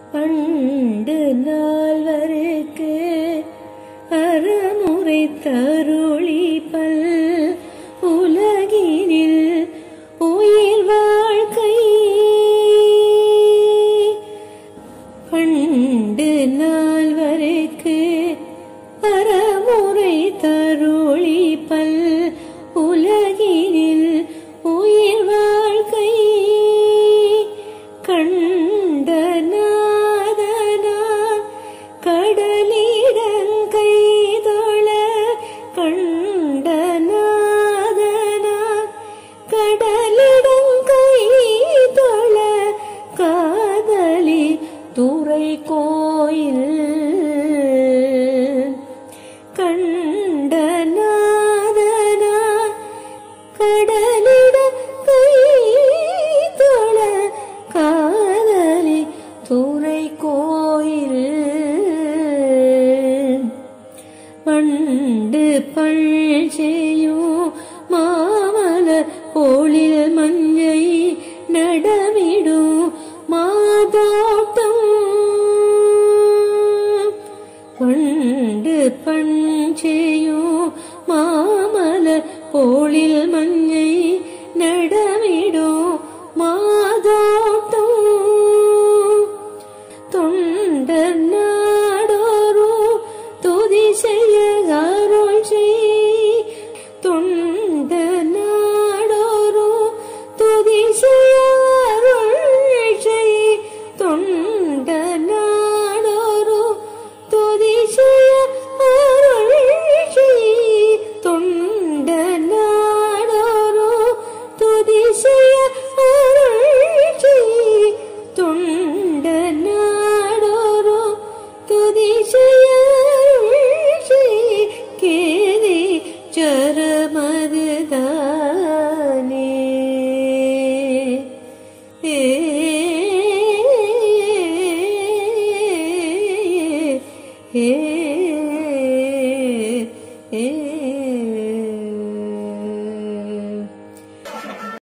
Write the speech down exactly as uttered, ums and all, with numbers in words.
பண்டு நால்வருக்கு அறமுறை தருளி பல் உலகினில் உயிர் வாழ்க்கை பண்டு நால்வருக்கு அறமுறை தருளி பல் உலகினில் உயிர் வாழ்க்கை கண்ட நாதனார் கடலிடங்கை தொழ கண்ட நாதனார் கடலிடங்கை தொழ காதலி துறை கோயில் கண்ட நாதனார் கடலிடங்கை தொழ காதலி துறை கோயில் பண்டு பள் செய்யும் மாமலர் போலில் மஞ்சை நடமிடும் மாதோட்டம் பண்டு பண் செய்யும் மாமலர் போலில் மஞ்சை நடமிடும் மாதோட்டம் தொண்டர் நாடோரு துதி செய்ய அருள் செய் தொண்டர் நாடோரு துதி செய்ய அருள் செய் தொண்டர் நாடோரு துதி செய்ய அருள் செய் தொண்டர் நாடோரு துதி செய்ய அருள் செய் தொண்டர் நாடோரு துதி செய்ய அருள் செய் கேதி சரமதுதானே ஏ ஏ ஏ